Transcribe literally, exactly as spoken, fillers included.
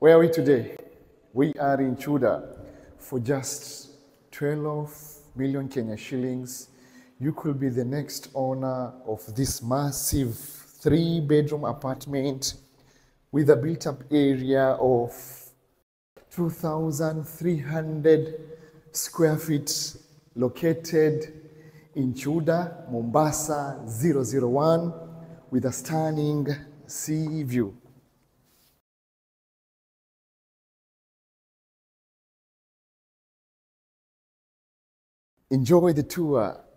Where are we today? We are in Tudor. For just twelve million Kenya shillings, you could be the next owner of this massive three bedroom apartment with a built up area of two thousand three hundred square feet, located in Tudor, Mombasa zero zero one, with a stunning sea view. Enjoy the tour.